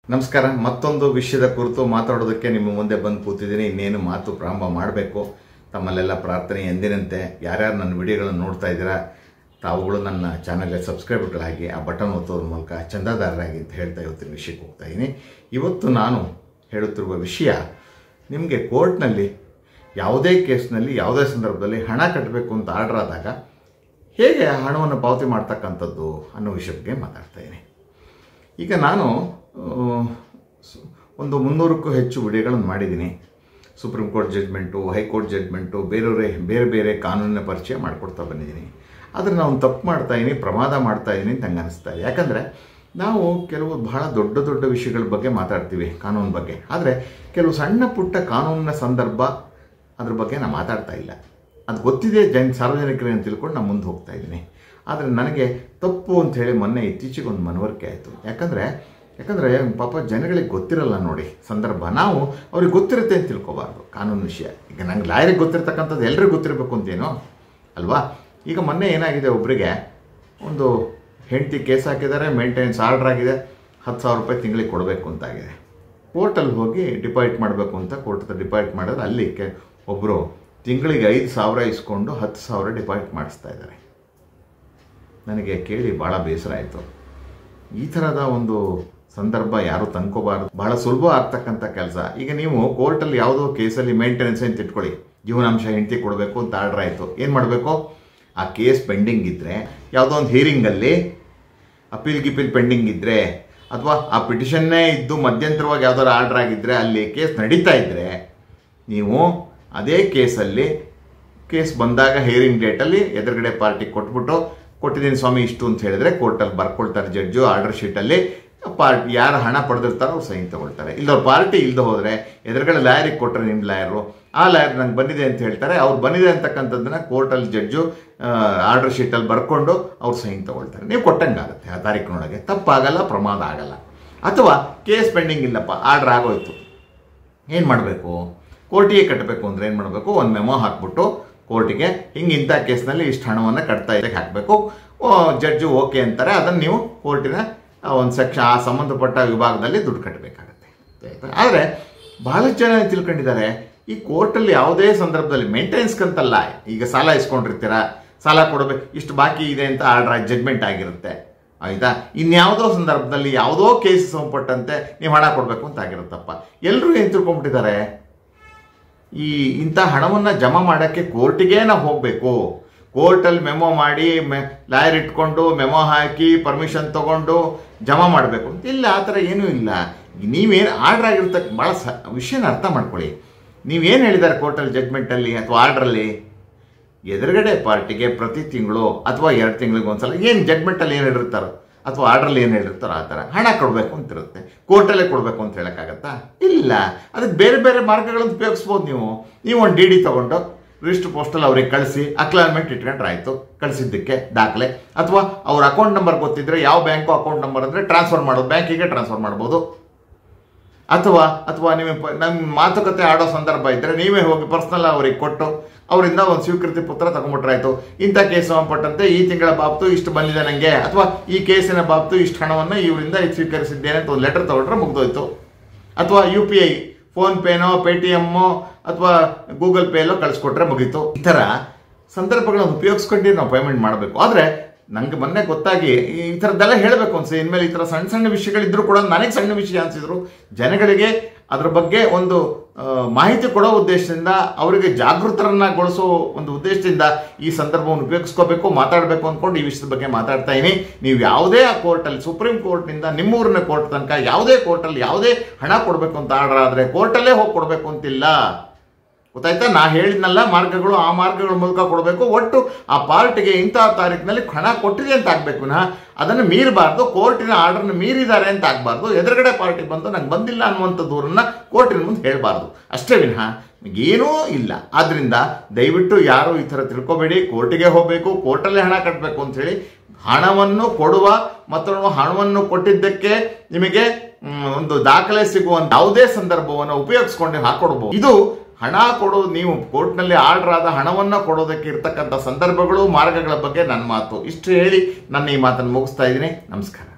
ನಮಸ್ಕಾರ. ಮತ್ತೊಂದು ವಿಷಯದ ಕುರಿತು ಮಾತಾಡೋದಕ್ಕೆ ನಿಮ್ಮ ಮುಂದೆ ಬಂದು ಕೂತಿದ್ದೀನಿ. ಇನ್ನೇನು ಮಾತು ಪ್ರಾರಂಭ ಮಾಡಬೇಕು. ತಮ್ಮಲ್ಲೆಲ್ಲ ಪ್ರಾರ್ಥನೆ ಎಂದಿನಂತೆ ಯಾರ್ಯಾರು ನನ್ನ ವಿಡಿಯೋಗಳನ್ನು ನೋಡ್ತಾ ಇದ್ದೀರಾ ತಾವುಗಳು ನನ್ನ ಚಾನಲ್ಗೆ ಸಬ್ಸ್ಕ್ರೈಬರ್ಗಳಾಗಿ ಆ ಬಟನ್ ಒತ್ತೋದ್ರ ಮೂಲಕ ಚಂದಾದಾರರಾಗಿ ಅಂತ ಹೇಳ್ತಾ ಇವತ್ತಿನ ವಿಷಯಕ್ಕೆ ಹೋಗ್ತಾ ಇದ್ದೀನಿ. ಇವತ್ತು ನಾನು ಹೇಳುತ್ತಿರುವ ವಿಷಯ ನಿಮಗೆ ಕೋರ್ಟ್ನಲ್ಲಿ ಯಾವುದೇ ಕೇಸ್ನಲ್ಲಿ ಯಾವುದೇ ಸಂದರ್ಭದಲ್ಲಿ ಹಣ ಕಟ್ಟಬೇಕು ಅಂತ ಆರ್ಡರ್ ಆದಾಗ ಹೇಗೆ ಹಣವನ್ನು ಪಾವತಿ ಮಾಡ್ತಕ್ಕಂಥದ್ದು ಅನ್ನೋ ವಿಷಯ ಬಗ್ಗೆ ಮಾತಾಡ್ತಾ ಇದ್ದೀನಿ. ಈಗ ನಾನು ಒಂದು 300ಕ್ಕೂ ಹೆಚ್ಚು ವಿಡಿಯೋಗಳನ್ನು ಮಾಡಿದ್ದೀನಿ. Supreme court judgement, high court judgement, ಬೇರೆ ಬೇರೆ ಕಾನೂನಿನ ಪರಿಚಯ ಮಾಡಿಕೊಡ್ತಾ ಬಂದಿದ್ದೀನಿ. ಆದರೆ ನಾನು ತಪ್ಪು ಮಾಡ್ತಾಯಿದ್ದೀನಿ, ಪ್ರಮಾದ ಮಾಡ್ತಾಯಿದ್ದೀನಿ ಅಂತ ಹಂಗೆ ಅನಿಸ್ತಾ ಇದೆ. ಯಾಕಂದರೆ ನಾವು ಕೆಲವು ಬಹಳ ದೊಡ್ಡ ದೊಡ್ಡ ವಿಷಯಗಳ ಬಗ್ಗೆ ಮಾತಾಡ್ತೀವಿ ಕಾನೂನು ಬಗ್ಗೆ, ಆದರೆ ಕೆಲವು ಸಣ್ಣ ಪುಟ್ಟ ಕಾನೂನಿನ ಸಂದರ್ಭ ಅದ್ರ ಬಗ್ಗೆ ನಾನು ಮಾತಾಡ್ತಾ ಇಲ್ಲ. ಅದು ಗೊತ್ತಿದೆ ಸಾರ್ವಜನಿಕರೇ ಅಂತ ತಿಳ್ಕೊಂಡು ನಾನು ಮುಂದೆ ಹೋಗ್ತಾ ಇದ್ದೀನಿ. ಆದರೆ ನನಗೆ ತಪ್ಪು ಅಂಥೇಳಿ ಮೊನ್ನೆ ಇತ್ತೀಚೆಗೆ ಒಂದು ಮನವರಿಕೆ ಆಯಿತು. ಯಾಕಂದರೆ ಪಾಪ ಜನಗಳಿಗೆ ಗೊತ್ತಿರಲ್ಲ ನೋಡಿ ಸಂದರ್ಭ. ನಾವು ಅವ್ರಿಗೆ ಗೊತ್ತಿರುತ್ತೆ ಅಂತ ತಿಳ್ಕೊಬಾರ್ದು ಕಾನೂನು ವಿಷಯ. ಈಗ ನಂಗೆ ಲಾಯರಿಗೆ ಗೊತ್ತಿರ್ತಕ್ಕಂಥದ್ದು ಎಲ್ಲರಿಗೂ ಗೊತ್ತಿರಬೇಕು ಅಂತೇನೋ ಅಲ್ವಾ. ಈಗ ಮೊನ್ನೆ ಏನಾಗಿದೆ, ಒಬ್ಬರಿಗೆ ಒಂದು ಹೆಂಡತಿ ಕೇಸ್ ಹಾಕಿದ್ದಾರೆ, ಮೇಂಟೆನೆನ್ಸ್ ಆರ್ಡರ್ ಆಗಿದೆ, 10,000 ರೂಪಾಯಿ ತಿಂಗಳಿಗೆ ಕೊಡಬೇಕು ಅಂತಾಗಿದೆ. ಕೋರ್ಟಲ್ಲಿ ಹೋಗಿ ಡಿಪಾಸಿಟ್ ಮಾಡಬೇಕು ಅಂತ ಕೋರ್ಟ್ ಹತ್ರ ಡಿಪಾಸಿಟ್ ಮಾಡಿದ್ರೆ ಅಲ್ಲಿ ಒಬ್ಬರು ತಿಂಗಳಿಗೆ 5,000 ಇಸ್ಕೊಂಡು 10,000 ಡಿಪಾಸಿಟ್ ಮಾಡಿಸ್ತಾ ಇದ್ದಾರೆ. ನನಗೆ ಕೇಳಿ ಭಾಳ ಬೇಸರ ಆಯಿತು. ಈ ಥರದ ಒಂದು ಸಂದರ್ಭ ಯಾರು ತಂದ್ಕೋಬಾರ್ದು. ಬಹಳ ಸುಲಭ ಆಗ್ತಕ್ಕಂಥ ಕೆಲಸ. ಈಗ ನೀವು ಕೋರ್ಟಲ್ಲಿ ಯಾವುದೋ ಕೇಸಲ್ಲಿ ಮೇಂಟೆನೆನ್ಸ್ ಅಂತ ಇಟ್ಕೊಳ್ಳಿ, ಜೀವನಾಂಶ ಹೆಂಡತಿ ಕೊಡಬೇಕು ಅಂತ ಆರ್ಡರ್ ಆಯಿತು. ಏನು ಮಾಡಬೇಕು? ಆ ಕೇಸ್ ಪೆಂಡಿಂಗ್ ಇದ್ದರೆ, ಯಾವುದೋ ಒಂದು ಹೀರಿಂಗಲ್ಲಿ ಅಪೀಲ್ ಪೆಂಡಿಂಗ್ ಇದ್ದರೆ, ಅಥವಾ ಆ ಪಿಟಿಷನ್ನೇ ಇದ್ದು ಮಧ್ಯಂತರವಾಗಿ ಯಾವುದಾದ್ರು ಆರ್ಡರ್ ಆಗಿದ್ದರೆ, ಅಲ್ಲಿ ಕೇಸ್ ನಡೀತಾ ಇದ್ದರೆ, ನೀವು ಅದೇ ಕೇಸ್ ಬಂದಾಗ ಹಿಯರಿಂಗ್ ಡೇಟಲ್ಲಿ ಎದುರುಗಡೆ ಪಾರ್ಟಿ ಕೊಟ್ಟಿದ್ದೀನಿ ಸ್ವಾಮಿ ಇಷ್ಟು ಅಂತ ಹೇಳಿದ್ರೆ ಕೋರ್ಟಲ್ಲಿ ಬರ್ಕೊಳ್ತಾರೆ ಜಡ್ಜು. ಆರ್ಡರ್ ಶೀಟಲ್ಲಿ ಪಾರ್ಟಿ ಯಾರು ಹಣ ಪಡೆದಿರ್ತಾರೋ ಅವ್ರು ಸೈನ್ ತಗೊಳ್ತಾರೆ. ಇಲ್ಲವ್ರು ಪಾರ್ಟಿ ಇಲ್ಲದೆ ಹೋದರೆ ಎದುರುಗಡೆ ಲಾಯರಿಗೆ ಕೊಟ್ಟರೆ ನಿಮ್ಮ ಲಾಯರು, ಆ ಲಾಯರ್ ನಂಗೆ ಬಂದಿದೆ ಅಂತ ಹೇಳ್ತಾರೆ. ಅವ್ರು ಬಂದಿದೆ ಅಂತಕ್ಕಂಥದ್ದನ್ನು ಕೋರ್ಟಲ್ಲಿ ಜಡ್ಜು ಆರ್ಡರ್ ಶೀಟಲ್ಲಿ ಬರ್ಕೊಂಡು ಅವ್ರು ಸೈನ್ ತಗೊಳ್ತಾರೆ. ನೀವು ಕೊಟ್ಟಂಗಾಗುತ್ತೆ ಆ ತಾರೀಕಿನೊಳಗೆ. ತಪ್ಪಾಗಲ್ಲ, ಪ್ರಮಾದ ಆಗಲ್ಲ. ಅಥವಾ ಕೇಸ್ ಪೆಂಡಿಂಗ್ ಇಲ್ಲಪ್ಪ, ಆರ್ಡರ್ ಆಗೋಯ್ತು, ಏನು ಮಾಡಬೇಕು? ಕೋರ್ಟಿಗೆ ಕಟ್ಟಬೇಕು ಅಂದರೆ ಏನು ಮಾಡಬೇಕು? ಒಂದು ಮೆಮೊ ಹಾಕ್ಬಿಟ್ಟು ಕೋರ್ಟಿಗೆ ಇಂಥ ಕೇಸ್ನಲ್ಲಿ ಇಷ್ಟು ಹಣವನ್ನು ಕಟ್ತಾ ಇದಕ್ಕೆ ಹಾಕಬೇಕು. ಜಡ್ಜು ಓಕೆ ಅಂತಾರೆ. ಅದನ್ನು ನೀವು ಕೋರ್ಟಿನ ಒಂದು ಸೆಕ್ಷನ್ ಆ ಸಂಬಂಧಪಟ್ಟ ವಿಭಾಗದಲ್ಲಿ ದುಡ್ಡು ಕಟ್ಟಬೇಕಾಗತ್ತೆ. ಆದರೆ ಬಹಳಷ್ಟು ಜನ ತಿಳ್ಕೊಂಡಿದ್ದಾರೆ, ಈ ಕೋರ್ಟಲ್ಲಿ ಯಾವುದೇ ಸಂದರ್ಭದಲ್ಲಿ ಮೇಂಟೆನೆನ್ಸ್ಗಂತಲ್ಲ. ಈಗ ಸಾಲ ಇಸ್ಕೊಂಡಿರ್ತೀರ, ಸಾಲ ಕೊಡಬೇಕು, ಇಷ್ಟು ಬಾಕಿ ಇದೆ ಅಂತ ಆರ್ಡರ್ ಜಡ್ಜ್ಮೆಂಟ್ ಆಗಿರುತ್ತೆ, ಆಯಿತಾ? ಇನ್ಯಾವುದೋ ಸಂದರ್ಭದಲ್ಲಿ ಯಾವುದೋ ಕೇಸ್ ಸಂಬಂಧಪಟ್ಟಂತೆ ನೀವು ಹಣ ಕೊಡಬೇಕು ಅಂತ ಆಗಿರುತ್ತಪ್ಪ. ಎಲ್ಲರೂ ಏನು ತಿಳ್ಕೊಂಡ್ಬಿಟ್ಟಿದ್ದಾರೆ, ಇಂಥ ಹಣವನ್ನು ಜಮಾ ಮಾಡೋಕ್ಕೆ ಕೋರ್ಟಿಗೆ ನಾವು ಹೋಗಬೇಕು, ಕೋರ್ಟಲ್ಲಿ ಮೆಮೊ ಮಾಡಿ ಲಾಯರ್ ಇಟ್ಕೊಂಡು ಮೆಮೊ ಹಾಕಿ ಪರ್ಮಿಷನ್ ತೊಗೊಂಡು ಜಮಾ ಮಾಡಬೇಕು ಅಂತ. ಇಲ್ಲ, ಆ ಥರ ಏನೂ ಇಲ್ಲ. ನೀವೇನು ಆರ್ಡ್ರ್ ಆಗಿರ್ತಕ್ಕ ಭಾಳ ವಿಷಯನ ಅರ್ಥ ಮಾಡ್ಕೊಳ್ಳಿ. ನೀವೇನು ಹೇಳಿದ್ದಾರೆ ಕೋರ್ಟಲ್ಲಿ ಜಡ್ಜ್ಮೆಂಟಲ್ಲಿ ಅಥವಾ ಆರ್ಡ್ರಲ್ಲಿ, ಎದುರುಗಡೆ ಪಾರ್ಟಿಗೆ ಪ್ರತಿ ತಿಂಗಳು ಅಥವಾ 2 ತಿಂಗಳಿಗೆ ಒಂದ್ಸಲ ಏನು ಜಡ್ಜ್ಮೆಂಟಲ್ಲಿ ಏನು ಹೇಳಿರ್ತಾರೋ ಅಥವಾ ಆರ್ಡ್ರಲ್ಲಿ ಏನು ಹೇಳಿರ್ತಾರೋ ಆ ಥರ ಹಣ ಕೊಡಬೇಕು ಅಂತಿರುತ್ತೆ. ಕೋರ್ಟಲ್ಲೇ ಕೊಡಬೇಕು ಅಂತ ಹೇಳೋಕ್ಕಾಗತ್ತಾ? ಇಲ್ಲ. ಅದಕ್ಕೆ ಬೇರೆ ಬೇರೆ ಮಾರ್ಗಗಳನ್ನು ಉಪಯೋಗಿಸ್ಬೋದು. ನೀವು ಒಂದು DD ತೊಗೊಂಡು ರಿಜಿಸ್ಟರ್ ಪೋಸ್ಟಲ್ಲಿ ಅವ್ರಿಗೆ ಕಳಿಸಿ ಅಕ್ಲಾನ್ಮೆಂಟ್ ಇಟ್ಕೊಂಡ್ರೆ ಆಯಿತು, ಕಳಿಸಿದ್ದಕ್ಕೆ ದಾಖಲೆ. ಅಥವಾ ಅವ್ರ ಅಕೌಂಟ್ ನಂಬರ್ ಗೊತ್ತಿದ್ದರೆ, ಯಾವ ಬ್ಯಾಂಕು ಅಕೌಂಟ್ ನಂಬರ್ ಅಂದರೆ ಟ್ರಾನ್ಸ್ಫರ್ ಮಾಡೋದು, ಬ್ಯಾಂಕಿಗೆ ಟ್ರಾನ್ಸ್ಫರ್ ಮಾಡ್ಬೋದು. ಅಥವಾ ನೀವು ನಮ್ಮ ಮಾತುಕತೆ ಆಡೋ ಸಂದರ್ಭ ಇದ್ದರೆ ನೀವೇ ಹೋಗಿ ಪರ್ಸ್ನಲ್ ಅವ್ರಿಗೆ ಕೊಟ್ಟು ಅವರಿಂದ ಒಂದು ಸ್ವೀಕೃತಿ ಪತ್ರ ತಗೊಂಡ್ಬಿಟ್ರೆ ಆಯಿತು. ಇಂಥ ಕೇಸ್ ಸಂಬಂಧಪಟ್ಟಂತೆ ಈ ತಿಂಗಳ ಬಾಬ್ತು ಇಷ್ಟು ಬಂದಿದೆ ನನಗೆ, ಅಥವಾ ಈ ಕೇಸಿನ ಬಾಬ್ತು ಇಷ್ಟು ಹಣವನ್ನು ಇವರಿಂದ ಸ್ವೀಕರಿಸಿದ್ದೇನೆ ಅಂತ ಒಂದು ಲೆಟರ್ ತಗೊಂಡ್ರೆ ಮುಗ್ದೋಯ್ತು. ಅಥವಾ UPI ಫೋನ್ಪೇನೋ ಪೇಟಿಎಮ್ಮೋ ಅಥವಾ ಗೂಗಲ್ ಪೇಲೋ ಕಳಿಸ್ಕೊಟ್ರೆ ಮುಗೀತು. ಈ ಥರ ಸಂದರ್ಭಗಳನ್ನು ಉಪಯೋಗಿಸ್ಕೊಂಡು ನಾವು ಪೇಮೆಂಟ್ ಮಾಡಬೇಕು. ಆದರೆ ನನಗೆ ಮೊನ್ನೆ ಗೊತ್ತಾಗಿ ಈ ಥರದ್ದೆಲ್ಲ ಹೇಳಬೇಕು ಅನ್ಸಿ. ಇನ್ಮೇಲೆ ಈ ಥರ ಸಣ್ಣ ವಿಷಯಗಳಿದ್ರೂ ಕೂಡ ನನಗೆ ಸಣ್ಣ ವಿಷಯ ಅನಿಸಿದ್ರು ಜನಗಳಿಗೆ ಅದ್ರ ಬಗ್ಗೆ ಒಂದು ಮಾಹಿತಿ ಕೊಡೋ ಉದ್ದೇಶದಿಂದ, ಅವರಿಗೆ ಜಾಗೃತರನ್ನಾಗೊಳಿಸೋ ಒಂದು ಉದ್ದೇಶದಿಂದ ಈ ಸಂದರ್ಭವನ್ನು ಉಪಯೋಗಿಸ್ಕೋಬೇಕು, ಮಾತಾಡಬೇಕು ಅಂದ್ಕೊಂಡು ಈ ವಿಷಯದ ಬಗ್ಗೆ ಮಾತಾಡ್ತಾ ಇದ್ದೀನಿ. ನೀವು ಯಾವುದೇ ಆ ಕೋರ್ಟಲ್ಲಿ, ಸುಪ್ರೀಂ ಕೋರ್ಟ್ನಿಂದ ನಿಮ್ಮೂರಿನ ಕೋರ್ಟ್ ತನಕ ಯಾವುದೇ ಕೋರ್ಟಲ್ಲಿ ಯಾವುದೇ ಹಣ ಕೊಡಬೇಕು ಅಂತ ಆರ್ಡರ್ ಆದರೆ ಕೋರ್ಟಲ್ಲೇ ಹೋಗಿ ಕೊಡಬೇಕು ಅಂತಿಲ್ಲ. ಗೊತ್ತಾಯ್ತಾ? ನಾ ಹೇಳಿದ್ನಲ್ಲ ಮಾರ್ಗಗಳು, ಆ ಮಾರ್ಗಗಳ ಮೂಲಕ ಕೊಡಬೇಕು. ಒಟ್ಟು ಆ ಪಾರ್ಟಿಗೆ ಇಂಥ ತಾರೀಕಿನಲ್ಲಿ ಹಣ ಕೊಟ್ಟಿದೆ ಅಂತ ಆಗಬೇಕು ವಿನಃ ಅದನ್ನು ಮೀರಬಾರ್ದು. ಕೋರ್ಟಿನ ಆರ್ಡರ್ನ ಮೀರಿದ್ದಾರೆ ಅಂತ ಆಗಬಾರ್ದು. ಎದುರುಗಡೆ ಪಾರ್ಟಿ ಬಂದು ನಂಗೆ ಬಂದಿಲ್ಲ ಅನ್ನುವಂಥ ದೂರನ್ನು ಕೋರ್ಟಿನ ಮುಂದೆ ಹೇಳಬಾರ್ದು. ಅಷ್ಟೇ ವಿನಃ ಏನೂ ಇಲ್ಲ. ಆದ್ದರಿಂದ ದಯವಿಟ್ಟು ಯಾರು ಈ ಥರ ತಿಳ್ಕೊಬೇಡಿ. ಕೋರ್ಟಿಗೆ ಹೋಗಬೇಕು, ಕೋರ್ಟಲ್ಲೇ ಹಣ ಕಟ್ಟಬೇಕು ಅಂಥೇಳಿ ಹಣವನ್ನು ಕೊಡುವ ಮತ್ತು ಹಣವನ್ನು ಕೊಟ್ಟಿದ್ದಕ್ಕೆ ನಿಮಗೆ ಒಂದು ದಾಖಲೆ ಸಿಗುವಂಥ ಯಾವುದೇ ಸಂದರ್ಭವನ್ನು ಉಪಯೋಗಿಸ್ಕೊಂಡು ಹಾಕೊಡ್ಬೋದು. ಇದು ಹಣ ಕೊಡೋದು, ನೀವು ಕೋರ್ಟ್ನಲ್ಲಿ ಆರ್ಡರ್ ಆದ ಹಣವನ್ನು ಕೊಡೋದಕ್ಕೆ ಇರ್ತಕ್ಕಂಥ ಸಂದರ್ಭಗಳು, ಮಾರ್ಗಗಳ ಬಗ್ಗೆ ನನ್ನ ಮಾತು ಇಷ್ಟು ಹೇಳಿ ನನ್ನ ಈ ಮಾತನ್ನು ಮುಗಿಸ್ತಾ ಇದ್ದೀನಿ. ನಮಸ್ಕಾರ.